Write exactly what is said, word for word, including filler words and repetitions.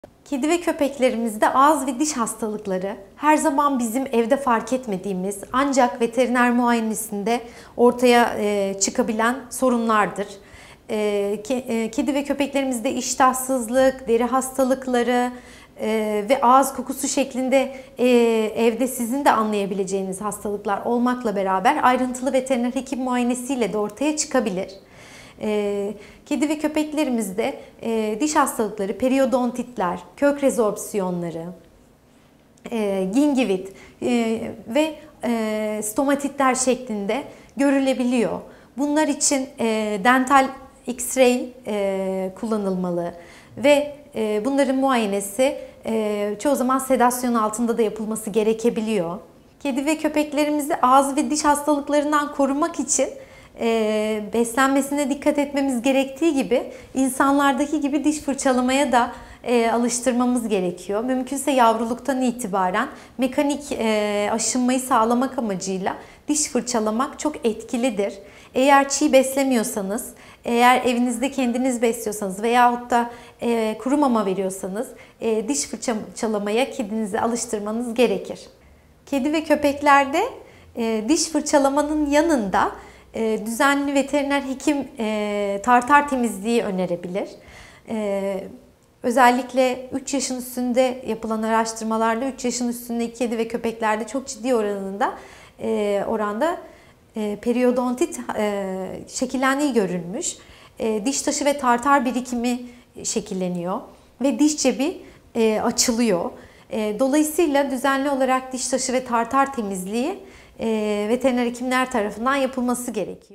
Kedi ve köpeklerimizde ağız ve diş hastalıkları her zaman bizim evde fark etmediğimiz ancak veteriner muayenesinde ortaya çıkabilen sorunlardır. Kedi ve köpeklerimizde iştahsızlık, deri hastalıkları ve ağız kokusu şeklinde evde sizin de anlayabileceğiniz hastalıklar olmakla beraber ayrıntılı veteriner hekim muayenesiyle de ortaya çıkabilir. Kedi ve köpeklerimizde diş hastalıkları, periodontitler, kök rezorpsiyonları, gingivit ve stomatitler şeklinde görülebiliyor. Bunlar için dental X-ray kullanılmalı ve bunların muayenesi çoğu zaman sedasyon altında da yapılması gerekebiliyor. Kedi ve köpeklerimizi ağız ve diş hastalıklarından korumak için E, beslenmesine dikkat etmemiz gerektiği gibi insanlardaki gibi diş fırçalamaya da e, alıştırmamız gerekiyor. Mümkünse yavruluktan itibaren mekanik e, aşınmayı sağlamak amacıyla diş fırçalamak çok etkilidir. Eğer çiğ beslemiyorsanız, eğer evinizde kendiniz besliyorsanız veyahut da e, kuru mama veriyorsanız e, diş fırçalamaya kedinizi alıştırmanız gerekir. Kedi ve köpeklerde e, diş fırçalamanın yanında düzenli veteriner hekim tartar temizliği önerebilir. Özellikle üç yaşın üstünde yapılan araştırmalarla üç yaşın üstündeki kedi ve köpeklerde çok ciddi oranında oranda periodontit şekillendiği görülmüş. Diş taşı ve tartar birikimi şekilleniyor ve diş cebi açılıyor. Dolayısıyla düzenli olarak diş taşı ve tartar temizliği veteriner hekimler tarafından yapılması gerekiyor.